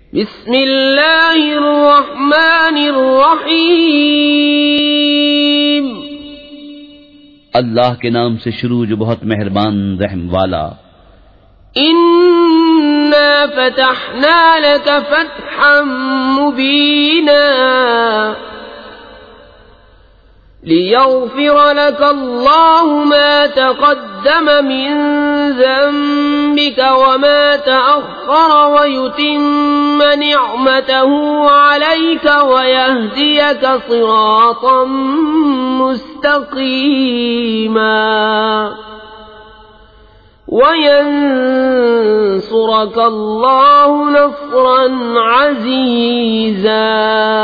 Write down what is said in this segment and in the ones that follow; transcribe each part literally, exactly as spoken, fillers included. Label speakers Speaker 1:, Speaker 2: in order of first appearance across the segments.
Speaker 1: بسم اللہ الرحمن الرحیم،
Speaker 2: اللہ کے نام سے شروع جو بہت مہربان رحم والا۔
Speaker 1: انا فتحنا لك فتحا مبینا ليغفر لك الله ما تقدم من ذنبك وما تأخر ويتم نعمته عليك ويهديك صراطا مستقيما وينصرك الله نصرا عزيزا۔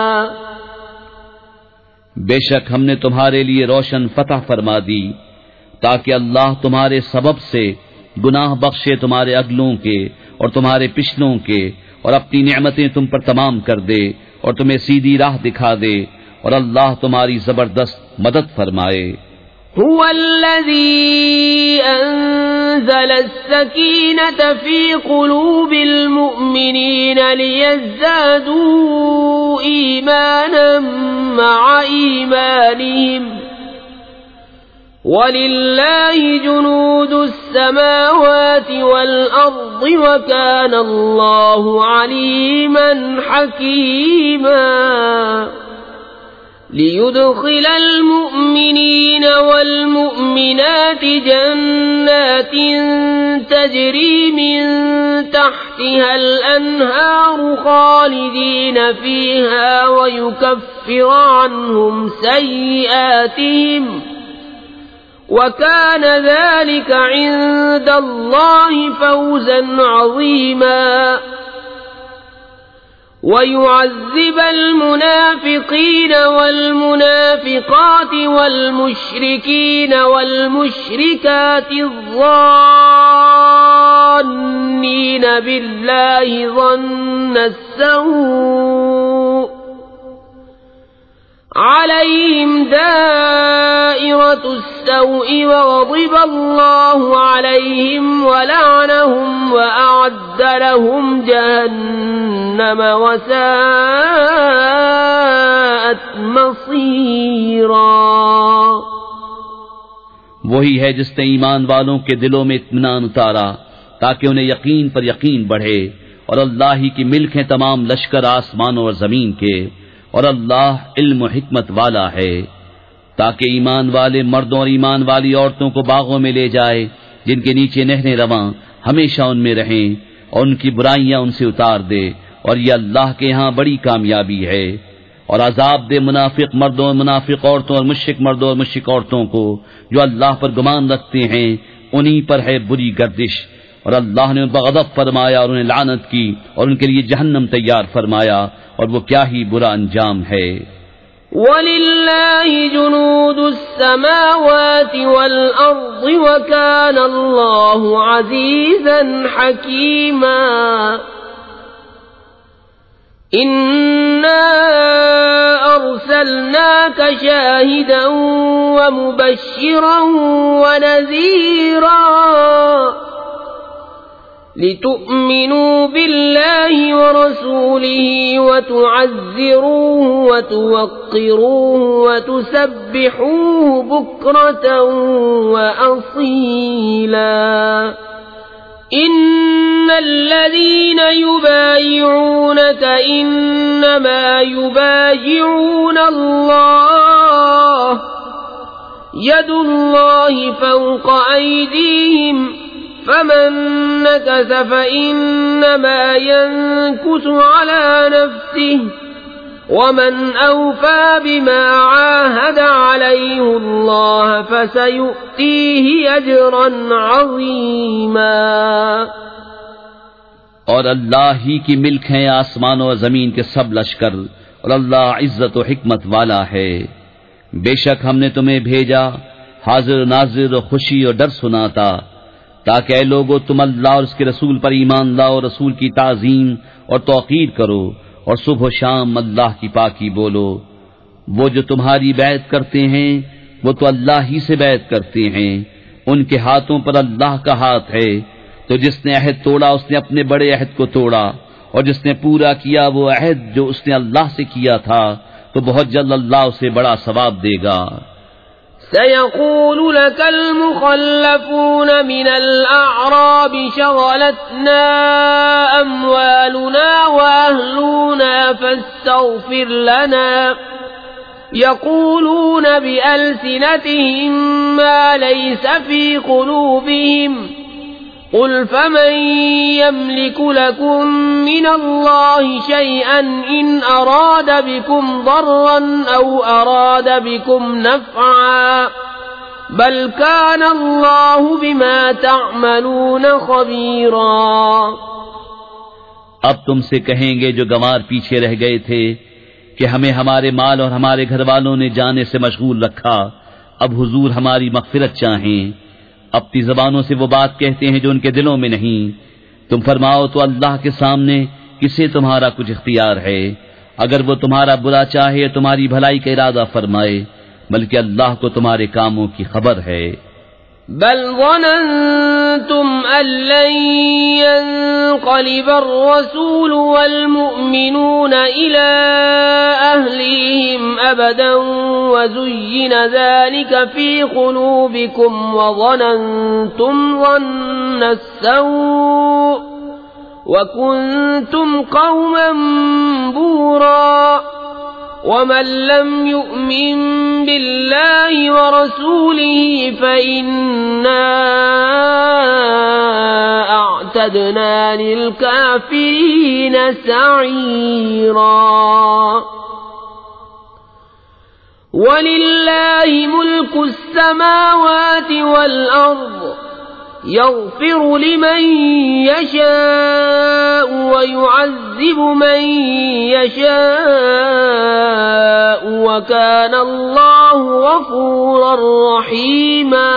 Speaker 2: بے شک ہم نے تمہارے لیے روشن فتح فرما دی تاکہ اللہ تمہارے سبب سے گناہ بخشے تمہارے اگلوں کے اور تمہارے پچھلوں کے، اور اپنی نعمتیں تم پر تمام کر دے اور تمہیں سیدھی راہ دکھا دے، اور اللہ تمہاری زبردست مدد فرمائے۔
Speaker 1: هو الذي أنزل السكينة في قلوب المؤمنين ليزدادوا إيمانا مع إيمانهم ولله جنود السماوات والأرض وكان الله عليما حكيما ليدخل المؤمنين والمؤمنات جنات تجري من تحتها الأنهار خالدين فيها ويكفر عنهم سيئاتهم وكان ذلك عند الله فوزا عظيما وَيُعَذِّبَ الْمُنَافِقِينَ وَالْمُنَافِقَاتِ وَالْمُشْرِكِينَ وَالْمُشْرِكَاتِ الظَّانِّينَ بِاللَّهِ ظَنَّ السَّوْءِ عَلَيْهِمْ دَائِرَةُ السَّوْءِ وَغَضِبَ اللَّهُ عَلَيْهِمْ وَلَعَنَهُمْ وَأَعَدَّ لَهُمْ جَهَنَّمَ وَسَاءَتْ مَصِيرًا۔
Speaker 2: وہی ہے جس نے ایمان والوں کے دلوں میں اطمینان اتارا تاکہ انہیں یقین پر یقین بڑھے، اور اللہ ہی کی ملک ہیں تمام لشکر آسمانوں اور زمین کے، اور اللہ علم و حکمت والا ہے، تاکہ ایمان والے مردوں اور ایمان والی عورتوں کو باغوں میں لے جائے جن کے نیچے نہریں رواں، ہمیشہ ان میں رہیں، اور ان کی برائیاں ان سے اتار دے، اور یہ اللہ کے ہاں بڑی کامیابی ہے۔ اور عذاب دے منافق مردوں اور منافق عورتوں اور مشرک مردوں اور مشرک عورتوں کو جو اللہ پر گمان رکھتے ہیں، انہی پر ہے بری گردش، اور اللہ نے ان پر غضب فرمایا اور انہیں لعنت کی، اور ان کے لیے جہنم تیار فرمایا، اور وہ کیا ہی برا انجام ہے۔
Speaker 1: وَلِلَّهِ جُنُودُ السَّمَاوَاتِ وَالْأَرْضِ وَكَانَ اللَّهُ عَزِيزًا حَكِيمًا۔ إِنَّا أَرْسَلْنَاكَ شَاهِدًا وَمُبَشِّرًا وَنَذِيرًا لِتُؤْمِنُوا بِاللَّهِ وَرَسُولِهِ وَتُعَزِّرُوهُ وَتُوَقِّرُوهُ وَتُسَبِّحُوهُ بُكْرَةً وَأَصِيلًا۔ إِنَّ الَّذِينَ يُبَايِعُونَكَ إِنَّمَا يُبَايِعُونَ اللَّهَ يَدُ اللَّهِ فَوْقَ أَيْدِيهِمْ فمن نكث فإنما ينكث على نفسه ومن أوفى بما عاهد عليه الله فسيؤتيه أجرا عظيما۔
Speaker 2: اور اللہ ہی کی ملک ہیں آسمانوں اور زمین کے سب لشکر، اور اللہ عزت و حکمت والا ہے۔ بے شک ہم نے تمہیں بھیجا حاضر و ناظر و خوشی اور ڈر سناتا، تاکہ اے لوگو تم اللہ اور اس کے رسول پر ایمان لاؤ، رسول کی تعظیم اور توقیر کرو، اور صبح و شام اللہ کی پاکی بولو۔ وہ جو تمہاری بیعت کرتے ہیں وہ تو اللہ ہی سے بیعت کرتے ہیں، ان کے ہاتھوں پر اللہ کا ہاتھ ہے، تو جس نے عہد توڑا اس نے اپنے بڑے عہد کو توڑا، اور جس نے پورا کیا وہ عہد جو اس نے اللہ سے کیا تھا تو بہت جلد اللہ اسے بڑا ثواب دے گا۔
Speaker 1: سيقول لك المخلفون من الأعراب شغلتنا أموالنا وأهلنا فاستغفر لنا يقولون بألسنتهم ما ليس في قلوبهم قل فمن يملك لكم من الله شيئا إن أراد بكم ضرا أو أراد بكم نفعا بل كان الله بما تعملون خبيرا۔
Speaker 2: اب تم سے کہیں گے جو گنوار پیچھے رہ گئے تھے کہ ہمیں ہمارے مال اور ہمارے گھر والوں نے جانے سے مشغول رکھا، اب حضور ہماری مغفرت چاہیں، اپنی زبانوں سے وہ بات کہتے ہیں جو ان کے دلوں میں نہیں۔ تم فرماؤ تو اللہ کے سامنے کسے تمہارا کچھ اختیار ہے، اگر وہ تمہارا برا چاہے تمہاری بھلائی کا ارادہ فرمائے، بلکہ اللہ کو تمہارے کاموں کی خبر ہے۔
Speaker 1: بل ظننتم أن لن ينقلب الرسول والمؤمنون إلى أهليهم أبدا وزين ذلك في قلوبكم وظننتم ظن السوء وكنتم قوما بورا ومن لم يؤمن بالله ورسوله فإنا أعتدنا للكافرين سعيرا۔ ولله ملك السماوات والأرض يغفر لمن يشاء ويعذب من يشاء وكان الله غفورا رحيما۔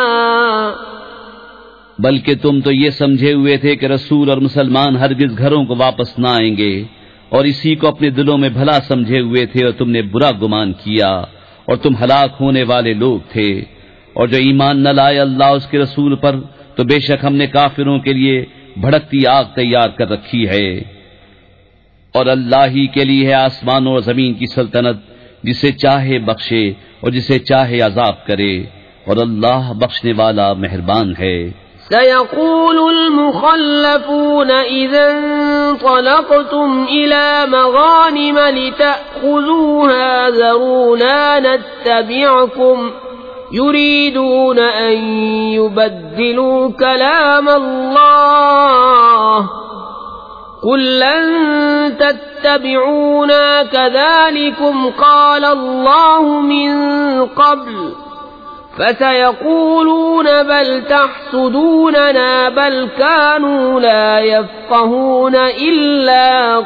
Speaker 2: بلکہ تم تو یہ سمجھے ہوئے تھے کہ رسول اور مسلمان ہرگز گھروں کو واپس نہ آئیں گے، اور اسی کو اپنے دلوں میں بھلا سمجھے ہوئے تھے اور تم نے برا گمان کیا، اور تم ہلاک ہونے والے لوگ تھے۔ اور جو ایمان نہ لائے اللہ اس کے رسول پر تو بے شک ہم نے کافروں کے لیے بھڑکتی آگ تیار کر رکھی ہے۔ اور اللہ ہی کے لیے ہے آسمانوں اور زمین کی سلطنت، جسے چاہے بخشے اور جسے چاہے عذاب کرے، اور اللہ بخشنے والا مہربان ہے۔
Speaker 1: سيقول المخلفون إذا انطلقتم إلى مغانم لتأخذوها ذرونا نتبعكم يريدون أن يبدلوا كلام الله قل لن تتبعونا كذلكم قال الله من قبل فسيقولون بل تحسدوننا بل كانوا لا يفقهون إلا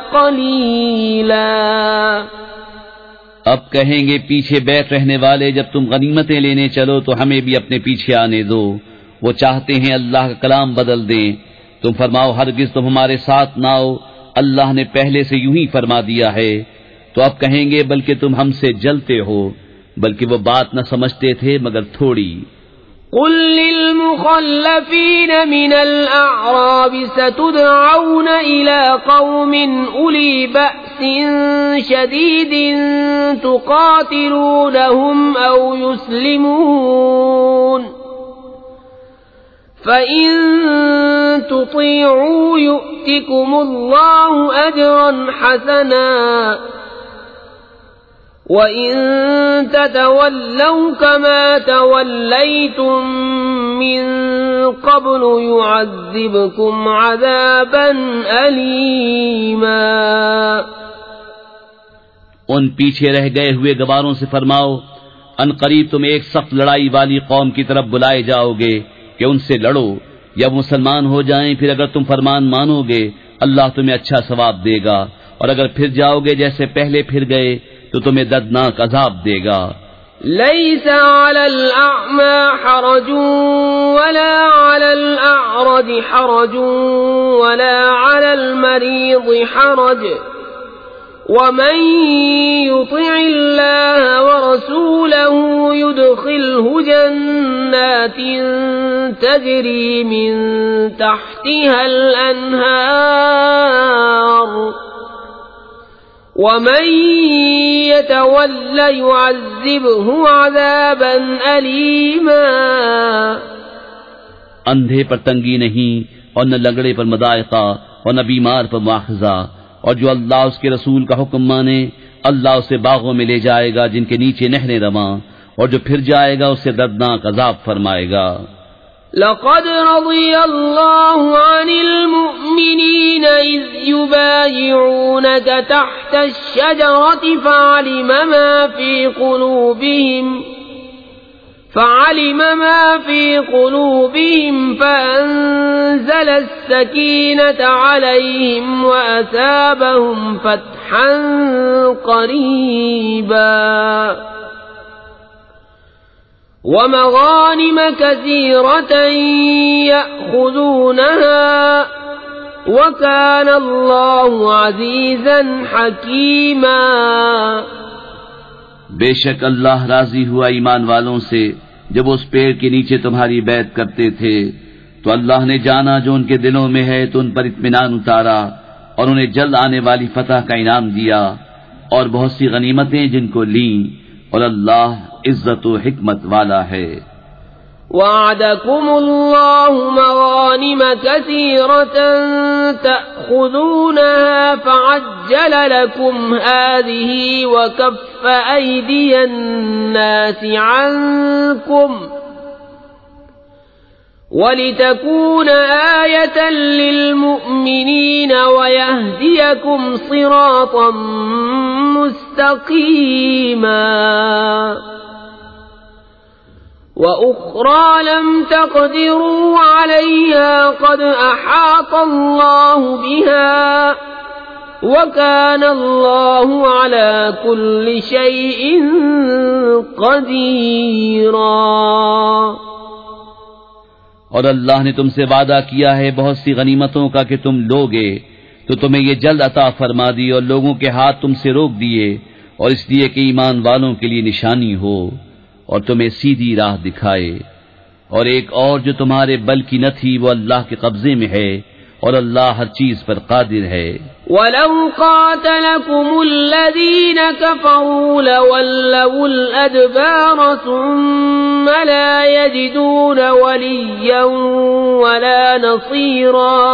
Speaker 1: قليلا۔
Speaker 2: اب کہیں گے پیچھے بیٹھ رہنے والے جب تم غنیمتیں لینے چلو تو ہمیں بھی اپنے پیچھے آنے دو، وہ چاہتے ہیں اللہ کا کلام بدل دیں۔ تم فرماؤ ہرگز تم ہمارے ساتھ نہ آؤ، اللہ نے پہلے سے یوں ہی فرما دیا ہے۔ تو اب کہیں گے بلکہ تم ہم سے جلتے ہو، بلکہ وہ بات نہ سمجھتے تھے مگر تھوڑی۔
Speaker 1: قل للمخلفين من الأعراب ستدعون إلى قوم أولي بأس شديد تقاتلونهم أو يسلمون فإن تطيعوا يؤتكم الله أجرا حسنا وَإِن تَتَوَلَّوْا كَمَا تَوَلَّيْتُم مِّن قَبْلُ يُعَذِّبْكُمْ عَذَابًا أَلِيمًا۔
Speaker 2: ان پیچھے رہ گئے ہوئے گواروں سے فرماؤ ان قریب تم ایک سخت لڑائی والی قوم کی طرف بلائے جاؤ گے کہ ان سے لڑو، یا مسلمان ہو جائیں، پھر اگر تم فرمان مانو گے اللہ تمہیں اچھا ثواب دے گا، اور اگر پھر جاؤ گے جیسے پہلے پھر گئے تو تمہیں دردناک عذاب دے گا۔
Speaker 1: ليس على الأعمى حرج ولا على الأعرج حرج ولا على المريض حرج ومن يطع الله ورسوله يدخله جنات تجري من تحتها الأنهار ومن يتول يعذبه عذابا أليما.
Speaker 2: اندھے پر تنگی نہیں اور نہ لنگڑے پر مضائقہ اور نہ بیمار پر مواخذہ، اور جو اللہ اس کے رسول کا حکم مانے اللہ اسے باغوں میں لے جائے گا جن کے نیچے نہریں رواں، اور جو پھر جائے گا اسے دردناک عذاب فرمائے گا.
Speaker 1: لقد رضي الله عن المؤمنين إذ يبايعونك تحت الشجرة فعلم ما في قلوبهم فعلم ما في قلوبهم فأنزل السكينة عليهم وأثابهم فتحا قريبا ومغانم كثيرة يأخذونها وكان الله عزيزا حكيما.
Speaker 2: بے شک اللہ راضی ہوا ایمان والوں سے جب اس پیڑ کے نیچے تمہاری بیعت کرتے تھے، تو اللہ نے جانا جو ان کے دلوں میں ہے تو ان پر اطمینان اتارا اور انہیں جلد آنے والی فتح کا انعام دیا اور بہت سی غنیمتیں جن کو لیں، اور اللہ عزت و حکمت والا ہے.
Speaker 1: وعدكم الله مغانم كثيرة تأخذونها فعجل لكم هذه وكف أيدي الناس عنكم ولتكون آية للمؤمنين ويهديكم صراطا مستقيما. وأخرى لم تقدروا عليها قد أحاط الله بها وكان الله على كل شيء قديرا.
Speaker 2: اور اللہ نے تم سے وعدہ کیا ہے بہت سی غنیمتوں کا کہ تم لوگے، تو تمہیں یہ جلد عطا فرما دی اور لوگوں کے ہاتھ تم سے روک دیے، اور اس لیے کہ ایمان والوں کے لیے نشانی ہو اور تمہیں سیدھی راہ دکھائے. اور ایک اور جو تمہارے بل کی نہ تھی وہ اللہ کے قبضے میں ہے، اور اللہ ہر چیز پر قادر ہے.
Speaker 1: وَلَوْ قَاتَلَكُمُ الَّذِينَ كَفَرُوا لَوَلَّوُا الْأَدْبَارَ ثُمَّ لَا يَجِدُونَ وَلِيًّا وَلَا نَصِيرًا.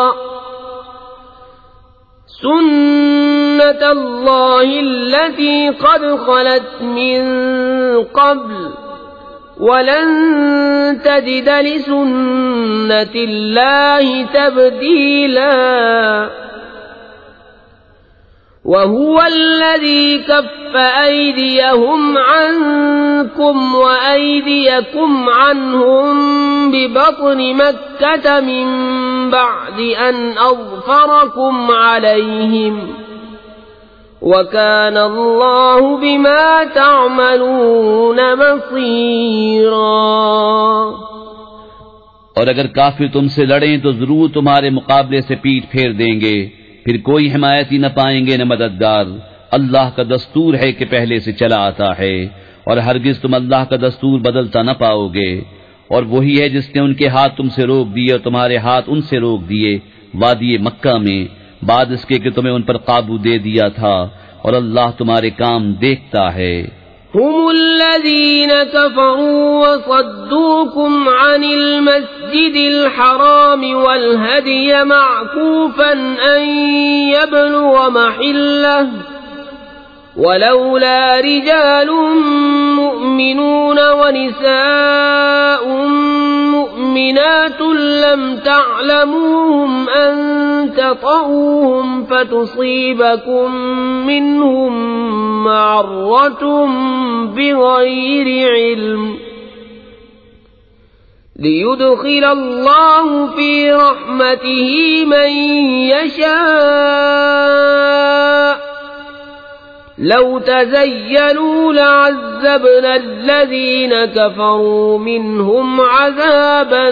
Speaker 1: سُنَّةَ اللَّهِ الَّتِي قَدْ خَلَتْ مِن قَبْلُ وَلَن تَجِدَ لِسُنَّةِ اللَّهِ تَبْدِيلًا. وَهُوَ الَّذِي كَفَّ أَيْدِيَهُمْ عَنكُمْ وَأَيْدِيَكُمْ عَنْهُمْ بِبَطْنِ مَكَّةَ مِن بَعْدِ أَنْ أَظْفَرَكُمْ عَلَيْهِمْ وَكَانَ اللَّهُ بِمَا تَعْمَلُونَ بَصِيرًا.
Speaker 2: اور اگر کافر تم سے لڑیں تو ضرور تمہارے مقابلے سے پیٹھ پھیر دیں گے، پھر کوئی حمایتی نہ پائیں گے نہ مددگار. اللہ کا دستور ہے کہ پہلے سے چلا آتا ہے، اور ہرگز تم اللہ کا دستور بدلتا نہ پاؤ گے. اور وہی ہے جس نے ان کے ہاتھ تم سے روک دیے اور تمہارے ہاتھ ان سے روک دیے وادی مکہ میں، بعد اس کے کہ تمہیں ان پر قابو دے دیا تھا، اور اللہ تمہارے کام دیکھتا ہے.
Speaker 1: هم الذين كفروا وصدوكم عن المسجد الحرام والهدي معكوفا أن يبلغ محله ولولا رجال مؤمنون ونساء مؤمنات لم تعلموهم أن تطؤوهم فتصيبكم منهم معرة بغير علم ليدخل الله في رحمته من يشاء لو تزيلوا لعذبنا الذين كفروا منهم عذابا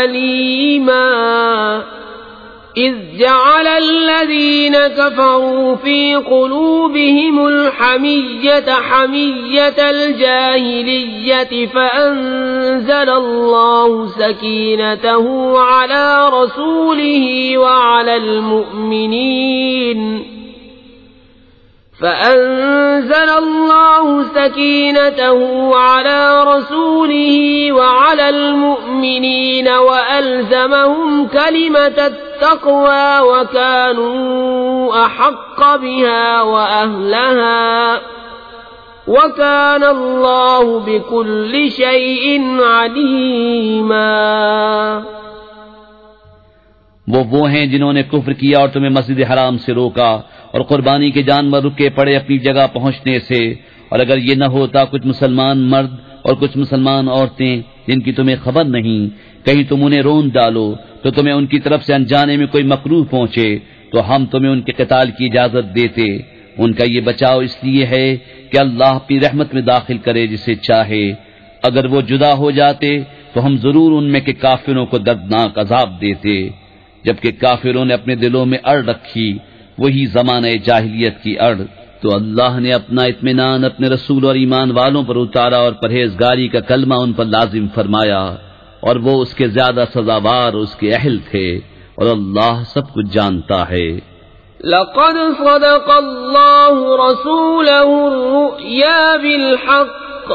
Speaker 1: أليما إذ جعل الذين كفروا في قلوبهم الحمية حمية الجاهلية فأنزل الله سكينته على رسوله وعلى المؤمنين فأنزل الله سكينته على رسوله وعلى المؤمنين وألزمهم كلمة التقوى وكانوا أحق بها وأهلها وكان الله بكل شيء عليما۔
Speaker 2: وہ وہ ہیں جنہوں نے کفر کیا اور تمہیں مسجد حرام سے روکا اور قربانی کے جانور رکے پڑے اپنی جگہ پہنچنے سے، اور اگر یہ نہ ہوتا کچھ مسلمان مرد اور کچھ مسلمان عورتیں جن کی تمہیں خبر نہیں، کہیں تم انہیں رون ڈالو تو تمہیں ان کی طرف سے انجانے میں کوئی مکروہ پہنچے تو ہم تمہیں ان کے قتال کی اجازت دیتے۔ ان کا یہ بچاؤ اس لیے ہے کہ اللہ اپنی رحمت میں داخل کرے جسے چاہے۔ اگر وہ جدا ہو جاتے تو ہم ضرور ان میں کے کافروں کو دردناک عذاب دیتے، جبکہ کافروں نے اپنے دلوں میں اڑ رکھی وہی زمانہ جاہلیت کی اڑ، تو اللہ نے اپنا اطمینان اپنے رسول اور ایمان والوں پر اتارا اور پرہیزگاری کا کلمہ ان پر لازم فرمایا، اور وہ اس کے زیادہ سزاوار اس کے اہل تھے، اور اللہ سب کچھ جانتا ہے۔
Speaker 1: لقد صدق الله رسوله الرؤيا بالحق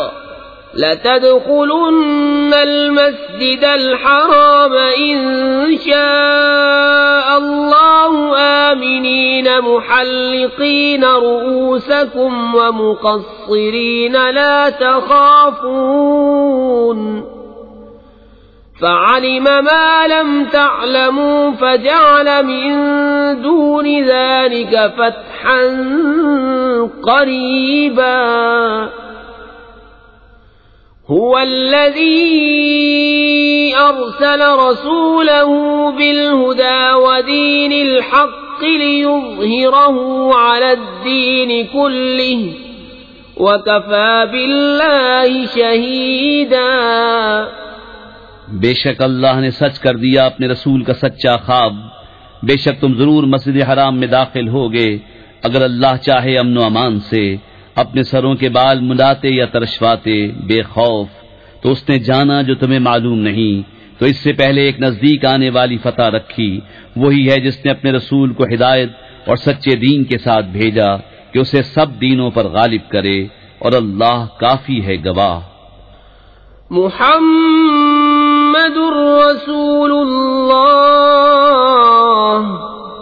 Speaker 1: لتدخلن المسجد الحرام إن شاء الله آمنين محلقين رؤوسكم ومقصرين لا تخافون فعلم ما لم تعلموا فجعل من دون ذلك فتحا قريبا هو الذي أرسل رسوله بالهدى ودين الحق ليظهره على الدين كله وكفى بالله شهيدا۔
Speaker 2: بے شک اللہ نے سچ کر دیا اپنے رسول کا سچا خواب، بے شک تم ضرور مسجد حرام میں داخل ہوگے اگر اللہ چاہے امن و امان سے، اپنے سروں کے بال ملاتے یا ترشواتے بے خوف، تو اس نے جانا جو تمہیں معلوم نہیں، تو اس سے پہلے ایک نزدیک آنے والی فتح رکھی، وہی ہے جس نے اپنے رسول کو ہدایت اور سچے دین کے ساتھ بھیجا کہ اسے سب دینوں پر غالب کرے، اور اللہ کافی ہے گواہ۔
Speaker 1: محمد رسول اللہ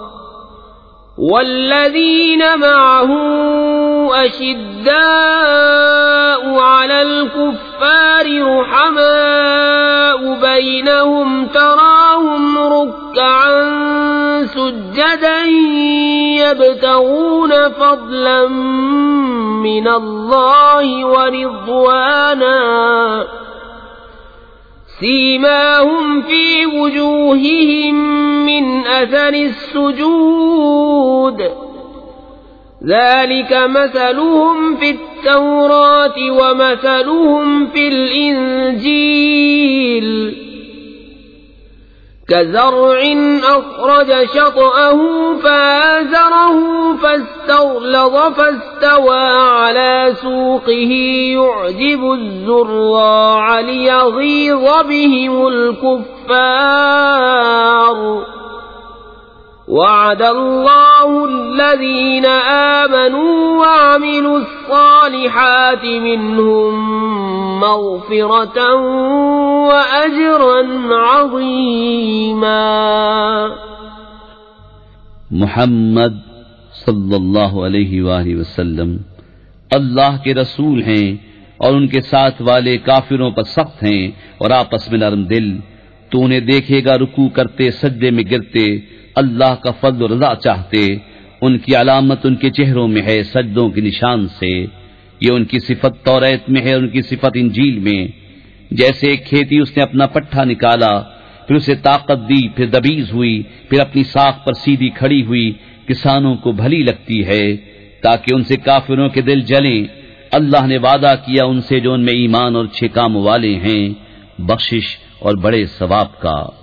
Speaker 1: والذین معه أشداء على الكفار رحماء بينهم تراهم ركعا سجدا يبتغون فضلا من الله ورضوانا سيماهم في وجوههم من أثر السجود ذلك مثلهم في التوراة ومثلهم في الإنجيل كزرع أخرج شطأه فآزره فاستغلظ فاستوى على سوقه يعجب الزراع ليغيظ بهم الكفار وعد الله الذين آمنوا وعملوا الصالحات منهم مغفرة وأجرا عظيما۔
Speaker 2: محمد صلی اللہ علیہ وآلہ وسلم اللہ کے رسول ہیں اور ان کے ساتھ والے کافروں پر سخت ہیں اور آپس میں نرم دل، تو انہیں دیکھے گا رکوع کرتے سجدے میں گرتے اللہ کا فضل و رضا چاہتے، ان کی علامت ان کے چہروں میں ہے سجدوں کے نشان سے، یہ ان کی صفت توریت میں ہے، ان کی صفت انجیل میں۔ جیسے ایک کھیتی اس نے اپنا پٹھا نکالا، پھر اسے طاقت دی، پھر دبیز ہوئی، پھر اپنی ساکھ پر سیدھی کھڑی ہوئی، کسانوں کو بھلی لگتی ہے تاکہ ان سے کافروں کے دل جلیں۔ اللہ نے وعدہ کیا ان سے جو ان میں ایمان اور اچھے کام والے ہیں، بخشش اور بڑے ثواب کا۔